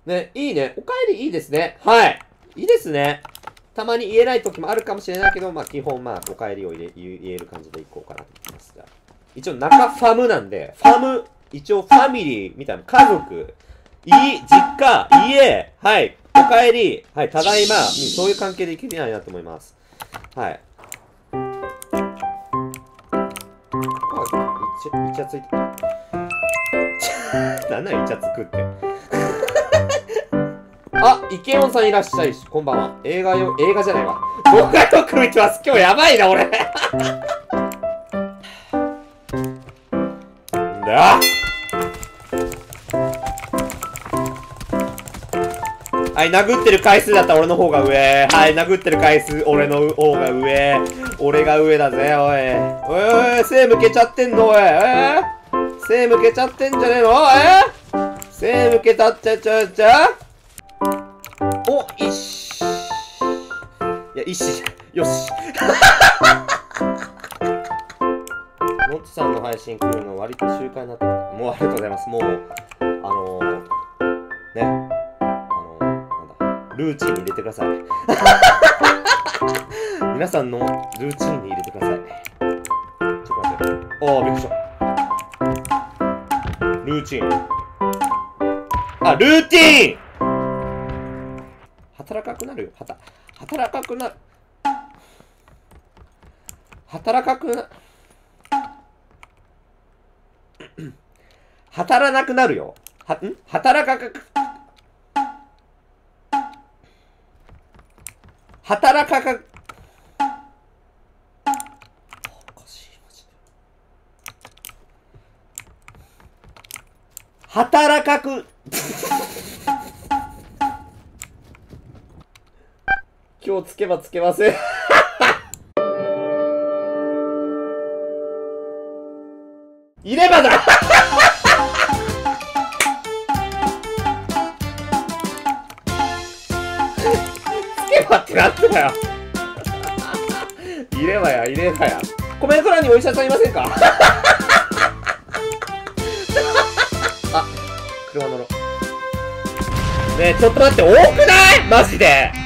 ね、いいね。お帰りいいですね。はい。いいですね。たまに言えない時もあるかもしれないけど、まあ基本まあお帰りを言える感じでいこうかなと思います。一応中ファムなんで、ファム、一応ファミリーみたいな家族、実家、家、はい、お帰り、はい、ただいま、そういう関係でいけないなと思います。はい。イチャついてなんなんイチャつくってあ、イケオンさんいらっしゃいし、こんばんは。映画じゃないわ。動画よく見てます。今日やばいな、俺。なんだはい、殴ってる回数だったら俺の方が上。はい、殴ってる回数、俺の方が上。俺が上だぜ、おい。おい、背向けちゃってんの、おい。背向けちゃってんじゃねえの背向けたっちゃ。お、いっし。いや、いっし。よし。モッチさんの配信来るの割と習慣になってきた。もうありがとうございます。もう、ね。ルーチンに入れてください。皆さんのルーチンに入れてください。ちょっと待って。ああ、びっくりした。ルーチン。あ、ルーティーン働かくなるよ。働かくなる。働かくな、働らなくなるよ。働かく、働かか、おかしい、マジで。働かく、今日つけばつけません。いればだつけばってなったよ。いればや。コメント欄にお医者さんいませんかあ、車乗ろう。ねえ、ちょっと待って、多くないマジで。